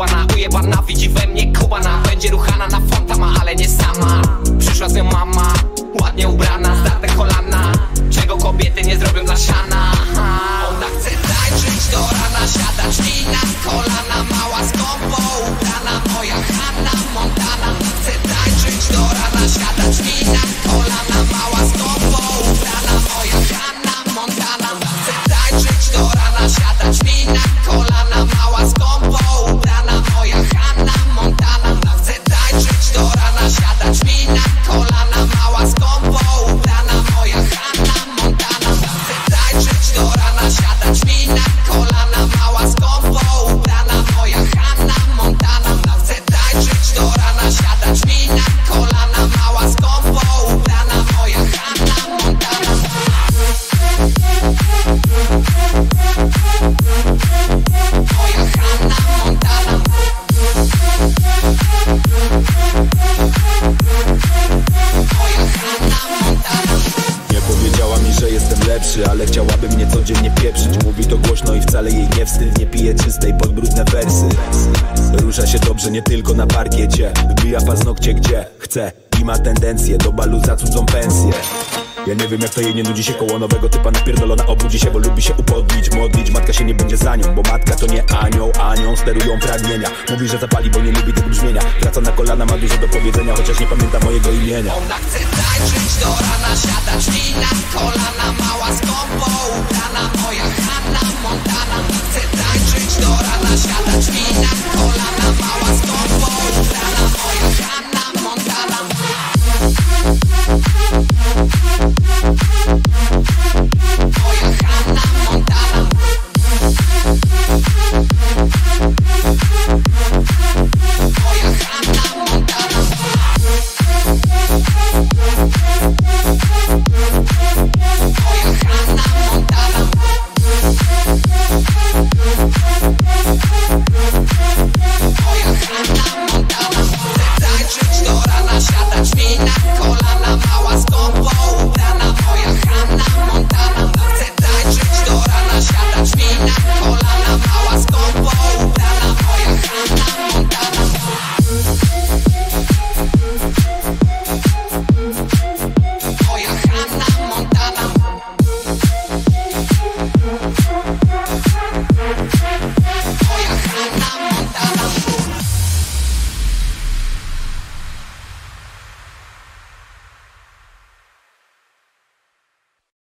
skubana, ujebana, widzi we mnie kubana. Będzie ruchana na fontama, ale nie sama. Przyszła z nią mama, ładnie ubrana, zdarte kolana. Czego kobiety nie zrobią dla siana. Ona chce tańczyć do rana, siadać mi na kolana. Mała skąpo ubrana, moja Hannah Montana. Chce tańczyć do rana, siadać mi na kolana. Mała skąpo ubrana, moja Hannah Montana. Chce tańczyć do rana, siadać mi na kolana. Mała skąpo ubrana, moja Hannah Montana. Chce tańczyć do rana, siadać mi na kolana. Mała skąpo ubrana, moja Hannah Montana. Chce tańczyć do rana, siadać mi na kolana. Mała skąpo ubrana, moja Hannah Montana. Chce tańczyć do rana, siadać mi na kolana. Mała skąpo ubrana, moja Hannah Montana. Moja Hannah Montana. Moja Hannah Montana. Nie powiedziała mi, że jestem lepszy, ale chciałaby mnie codziennie pieprzyć. Mówi to głośno i wcale jej nie wstyd. Nie pije czystej pod brudne wersy. Rusza się dobrze nie tylko na parkiecie. Wybija paznokcie gdzie chce i ma tendencję do balu za cudzą pensję. Ja nie wiem jak to jej nie nudzi się koło nowego typa napierdolona. Obudzi się, bo lubi się upodlić, modlić. Matka się nie będzie za nią, bo matka to nie anioł. Anioł sterują pragnienia. Mówi, że zapali, bo nie lubi tego brzmienia. Wraca na kolana, ma dużo do powiedzenia, chociaż nie pamięta mojego imienia. Ona chce tańczyć do rana, siadać mi na kolana. Mała skąpo ubrana, moja Hannah Montana. Chce tańczyć do rana, siadać mi na